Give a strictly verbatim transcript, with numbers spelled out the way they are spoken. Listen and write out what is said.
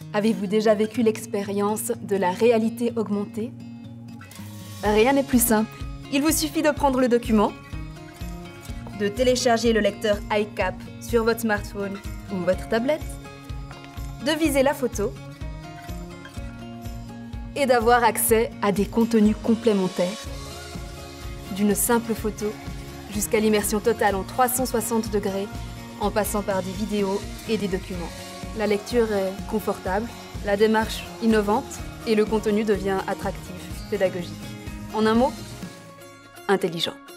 Avez-vous déjà vécu l'expérience de la réalité augmentée? Rien n'est plus simple. Il vous suffit de prendre le document, de télécharger le lecteur iCap sur votre smartphone ou votre tablette, de viser la photo et d'avoir accès à des contenus complémentaires, d'une simple photo jusqu'à l'immersion totale en trois cent soixante degrés, en passant par des vidéos et des documents. La lecture est confortable, la démarche innovante et le contenu devient attractif, pédagogique. En un mot, intelligent.